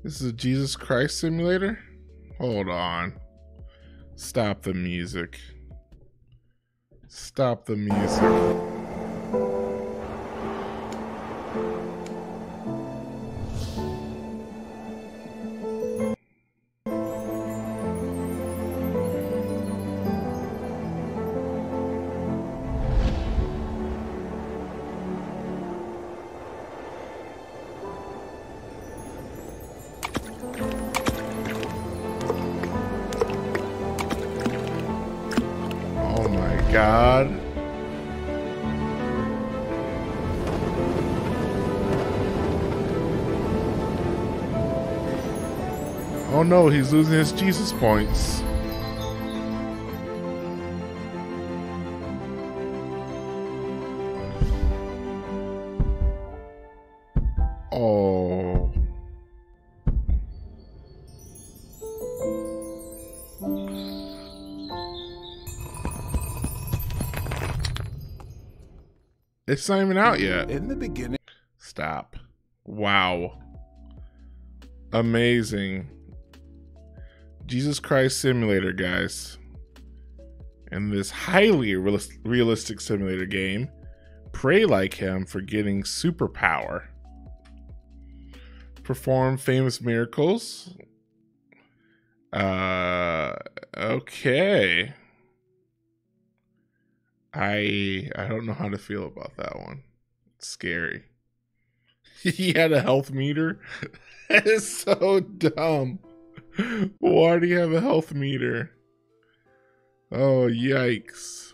This is a Jesus Christ simulator? Hold on. Stop the music. Stop the music. Oh my God. Oh no, he's losing his Jesus points. Oh. It's not even out yet. In the beginning. Stop. Wow. Amazing. Jesus Christ simulator, guys. In this highly realistic simulator game, pray like him for getting superpower. Perform famous miracles. Okay. I don't know how to feel about that one. It's scary. He had a health meter. That is so dumb. Why do you have a health meter? Oh, yikes.